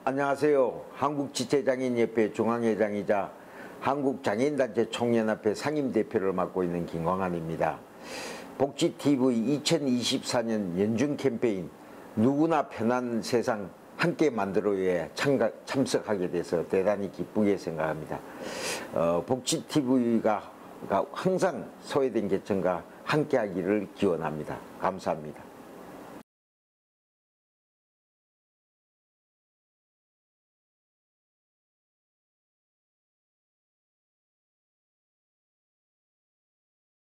안녕하세요. 한국지체장애인협회 중앙회장이자 한국장애인단체 총연합회 상임대표를 맡고 있는 김광환입니다. 복지TV 2024년 연중 캠페인 누구나 편한 세상 함께 만들어에 참석하게 돼서 대단히 기쁘게 생각합니다. 복지TV가 항상 소외된 계층과 함께하기를 기원합니다. 감사합니다.